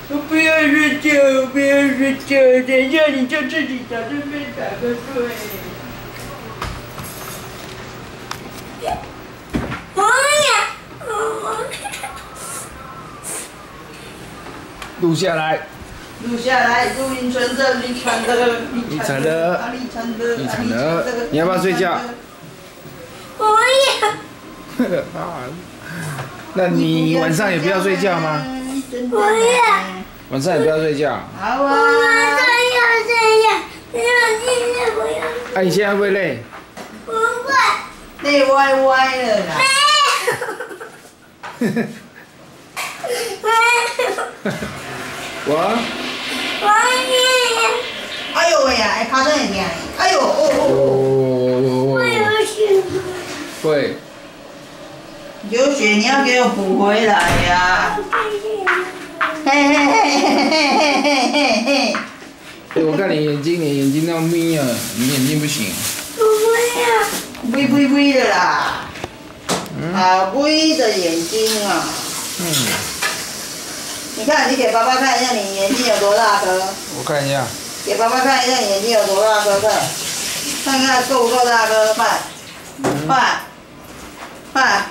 我不要睡觉，我不要睡觉，等一下你就自己找这边打个盹。 录下来。 录下来，录音存着，你传的， 你传的，你传的，你要不要睡觉？ 我要。 啊，那你晚上也不要睡觉吗？ 我要。 晚上也不要睡觉。 好啊。 我晚上要睡觉，不要现在不要。 哎，你现在会不会累？ 不会。 累歪歪了啦。 我。 哎呦喂呀，哎，卡真会疼。哎呦，哦。 我有血。 会。 有血你要给我补回来呀。嘿嘿嘿嘿嘿嘿嘿嘿。 哎，我看你眼睛要眯了，你眼睛不行。 不会呀。 微微微的啦。啊，微的眼睛啊。你看，你给爸爸看一下，你眼睛有多大颗？ 我看一下。 给爸爸看一下，你眼睛有多大颗？看看够不够大颗？快！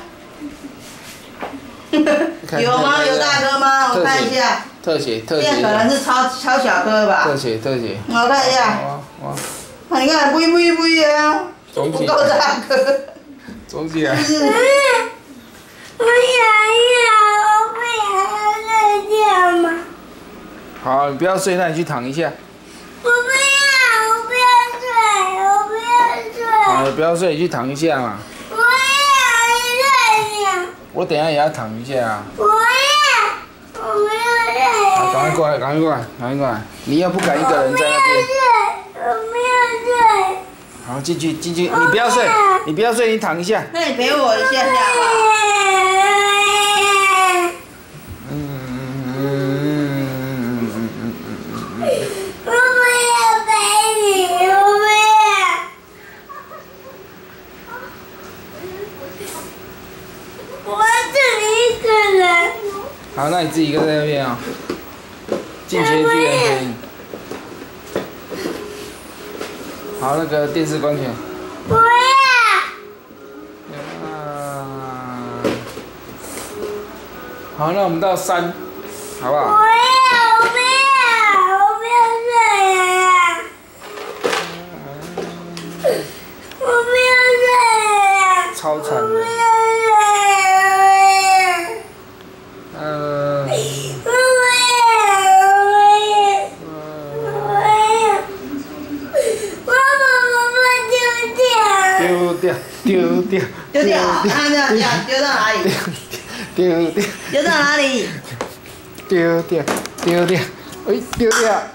有吗？有大颗吗？我看一下。 特写。 这可能是超小颗吧。 特写。 我看一下。哇！你看，微啊，不够大颗。 肿起来。 我不想睡觉嘛。 好，你不要睡，那你去躺一下。 我不要睡。 好，不要睡，你去躺一下嘛。 我要睡觉。 我等一下也要躺一下啊。 我不要睡。 好，赶快过来！你又不敢一个人在那边。 我不要睡。 好，进去，你不要睡，你躺一下。 那你陪我一下好不好？ 我不要陪你，我不要。我自己一个人。 好，那你自己一个在那边啊。进去的可以。好，那个电视关起来。 不要。 好，那我们到3，好不好？ 我不要睡了。我不要睡了。 超惨的。 丢掉，丢到哪里？丢到哪里？ 丢掉，哎，丢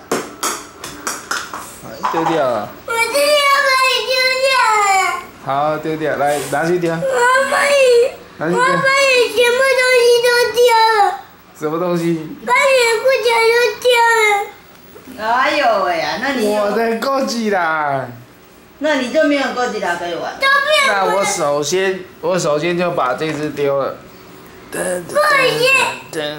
掉了。 我这要把你丢掉了。 好，丢掉，来拿去丢。 我把你全部东西都丢了。 什么东西？ 把你的裤脚都丢了。 哎呦喂呀，那你我的过去啦。 那你就没有哥吉拉可以玩。 那我首先就把这只丢了。 不行。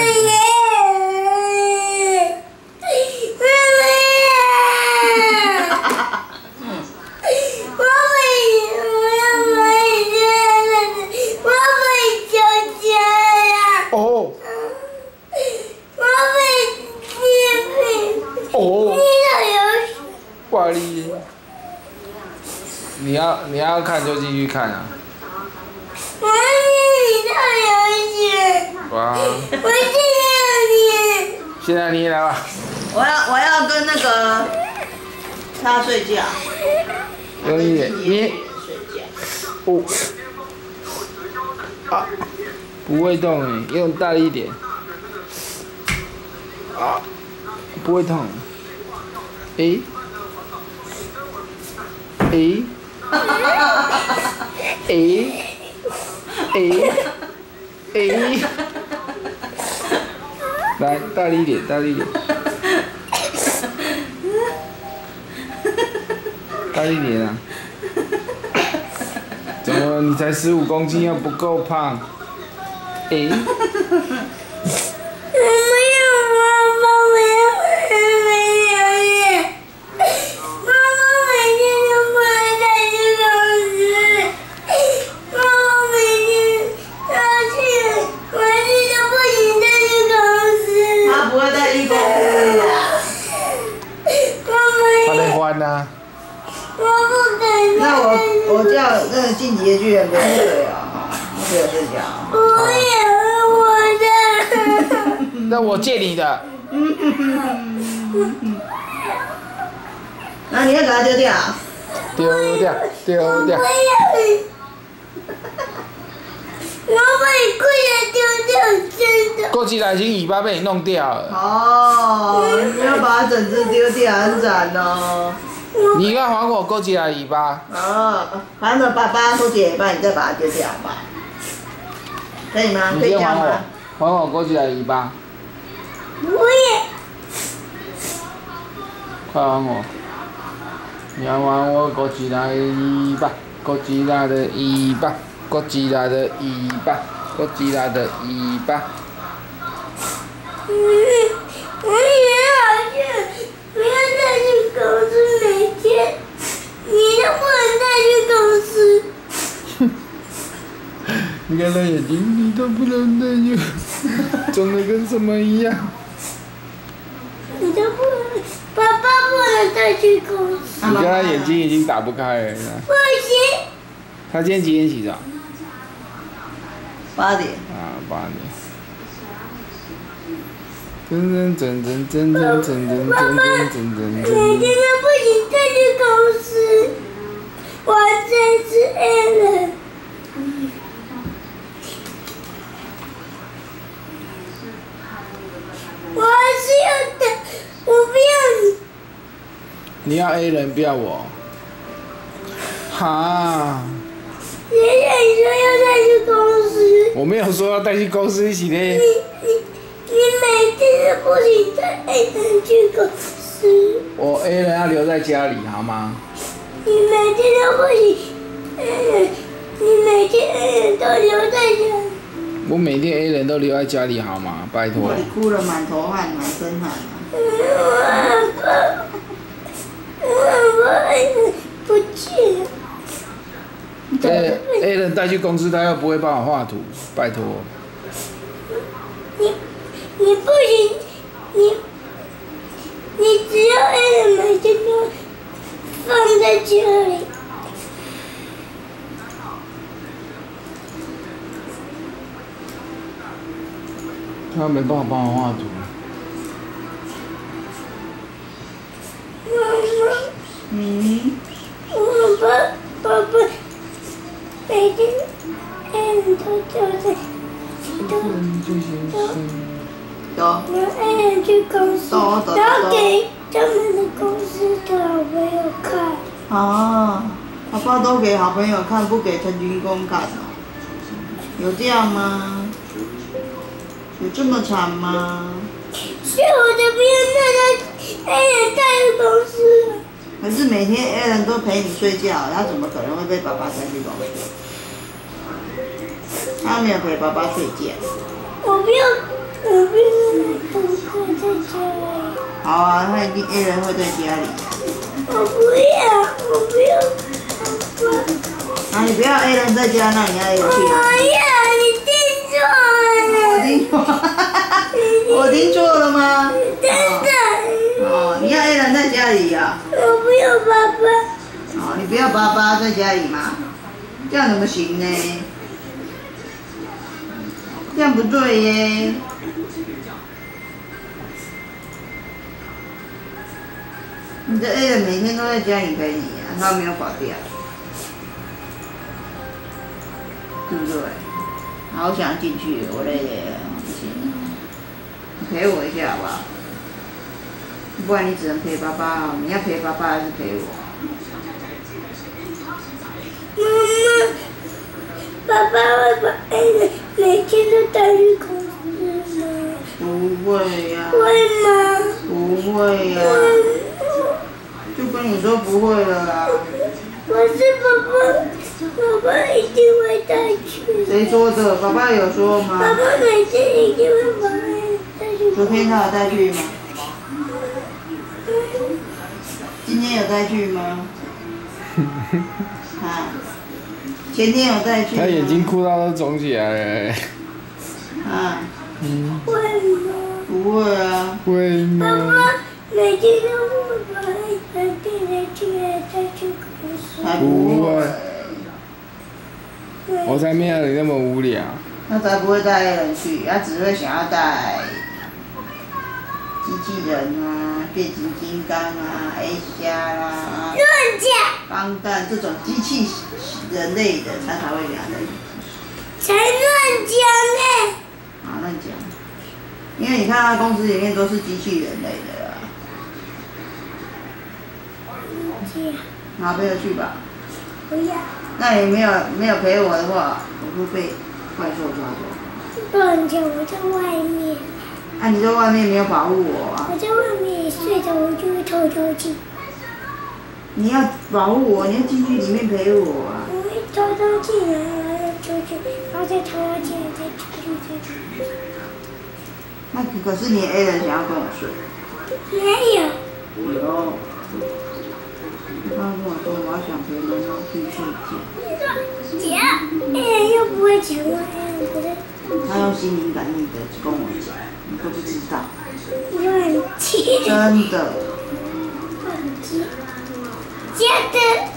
挂力，你要看就继续看啊。 我你到游戏。 哇。 我现在你。 现在你来吧。 我要跟那个他睡觉。 用一点，你。哦。啊，不会动哎，用大力一点。啊，不会痛。诶。来，大力一点，大力一点。大力一点啊！怎么你才15公斤又不够胖？ 我没有啊。 我叫那个晋级的巨人不要睡啊，不要睡觉。 我也我的。 那我借你的。 那你要给它丢掉？ 丢掉，丢掉。 我把你跪下丢掉，真的。 过起来已经尾巴被你弄掉了。 哦，你要把它整只丢掉，很惨哦。 你要还我过起来尾巴。 哦，还了爸爸过几尾巴，你再把它丢掉吧。可以吗？可以这样吗？ 还我过起来尾巴。 我也。 快还我！你要还我过起来尾巴，过起来的尾巴。哥吉拉的尾巴，哥吉拉的尾巴。 我也好像不要再去公司，每天你都不能再去公司。 你看他眼睛，你都不能再去，肿得跟什么一样？ 你都不能，爸爸不能再去公司。 你看他眼睛已经打不开了。 不行。 他今天几点起床 ？8点。 啊，8点。真。 爸爸，每天都不行再去公司，我这次 Allen。我还是要等，我不要你。 你要 A 人，不要我。哈。 爷爷，你说要带去公司。 我没有说要带去公司一起的。 你每天都不行带 A 人去公司。 我 A 人要留在家里，好吗？ 你每天都不行，A 人，你每天 A 人都留在家里。 我每天 A 人都留在家里，好吗？拜托。 你哭了，满头汗，满身汗。 我 A 人不见了。 A 人带去公司，他又不会帮我画图，拜托。 你不行，你只要 A 人每天都放在家里。 他没办法帮我画图。 爸爸，每天 A 人都叫在。让 A 人去公司，然后给他们的公司的好朋友看。 啊，爸爸都给好朋友看，不给陈军公看哦。有这样吗？有这么惨吗？ 所以我才不要让他 A 人带去公司。 可是每天 A 人都陪你睡觉，他怎么可能会被爸爸带去公司？他没有陪爸爸睡觉。 我不要功课在家里。 好啊，他一定 A 人会在家里。 我不要爸爸。 啊，你不要 A 人在家，那你要 A 人去哪？ 我要，你听错了。 我听错，我听错了吗？ 真的。 哦，你要 A 人在家里呀？ 我不要爸爸。 哦，你不要爸爸在家里吗？这样怎么行呢？这样不对耶。你的 A 人每天都在家里陪你啊，他没有跑掉，对不对？好想进去，我累了，不行，你陪我一下好不好？不然你只能陪爸爸哦，你要陪爸爸还是陪我？ 妈妈，爸爸会把 A 人每天都带去公司吗？ 不会呀。 会吗？ 不会呀。就跟你说不会了啦。 可是爸爸一定会带去。 谁说的？爸爸有说吗？ 爸爸每天一定会把 A 人带去。 昨天他有带去吗？今天有带去吗？啊？前天有带去吗？ 他眼睛哭到都肿起来了。 啊？ 会吗？ 不会啊。 会吗？ 爸爸每天都会把 A 人带去公司。 才不会。 我才没有你那么无聊。 他才不会带人去，他只会想要带机器人啊、变形金刚啊、A 虾啦、 乱讲， 钢弹这种机器人类的，他才会给他带去。 才乱讲呢。 啊，乱讲。因为你看他公司里面都是机器人类的啦。拿陪我去吧。 不要。 那你没有陪我的话，我会被怪兽抓走。 乱讲，我在外面。 啊，你在外面没有保护我啊？ 我在外面也睡着，我就会偷偷进。 你要保护我，你要进去里面陪我啊。 我会偷偷进来，然后出去，然后再偷偷进来，再出去，再出去。 那可是你 A 人想要跟我睡。 没有。 有。他跟我说我要想陪妈妈去睡觉。 姐，A 人又不会讲话，A 人不是。 他用心灵感应的跟我讲，你都不知道。 乱接。 真的。 乱接。接的。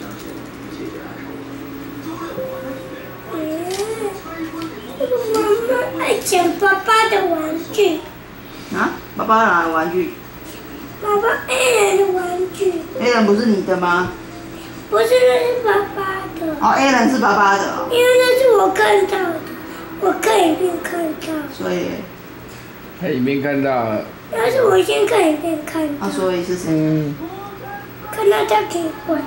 妈妈爱抢爸爸的玩具。 啊？爸爸哪的玩具？ 爸爸 A 人的玩具。 A 人不是你的吗？ 不是，那是爸爸的。 哦 ，A 人是爸爸的哦。 因为那是我看到的，我看影片看到。 所以。 看影片看到了。 那是我先看影片看到。 啊，所以是谁？ 看到他可以换。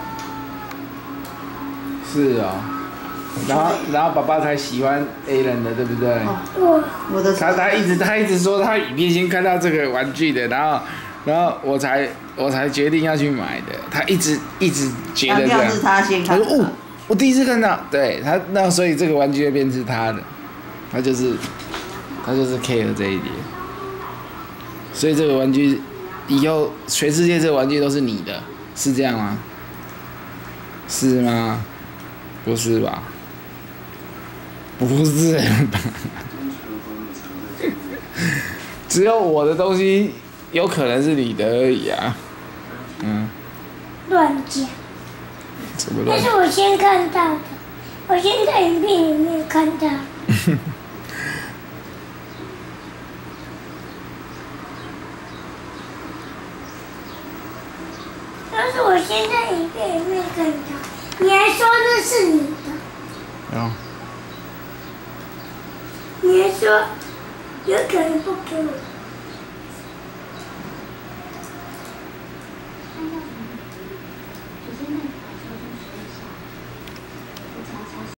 是哦。然后爸爸才喜欢 A 人的，对不对？ 我的他一直说他影片先看到这个玩具的，然后我才决定要去买的。他一直觉得这样。 是他先看到。 他说我第一次看到，对他那所以这个玩具就变成他的，他就是 care 这一点。所以这个玩具以后全世界这个玩具都是你的，是这样吗？是吗？不是吧？不是吧？只有我的东西有可能是你的而已啊。 乱讲。 怎么乱？ 那是我先看到的，我先在影片里面看到。那是我先在影片里面看到，你还说这是你的？ 哦。 你还说有可能不给我？